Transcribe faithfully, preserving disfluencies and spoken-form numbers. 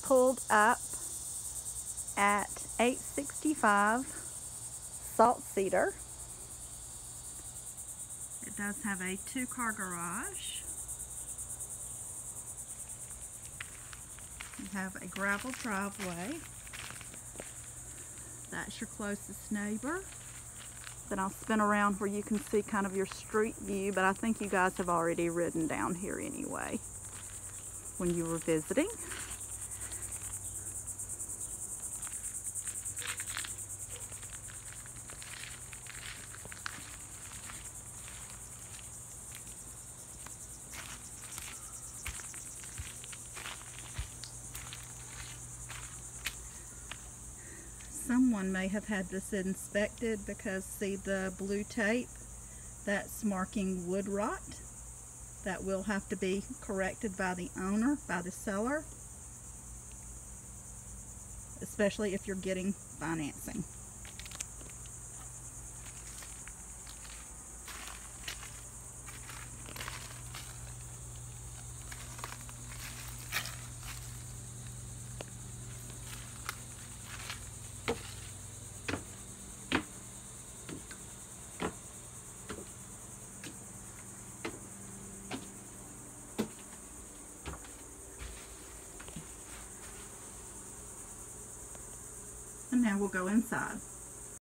pulled up at eight sixty-five Salt Cedar. It does have a two-car garage. You have a gravel driveway. That's your closest neighbor. Then I'll spin around where you can see kind of your street view, but I think you guys have already ridden down here anyway when you were visiting. Someone may have had this inspected because see the blue tape, that's marking wood rot. That will have to be corrected by the owner, by the seller, especially if you're getting financing. And now we'll go inside.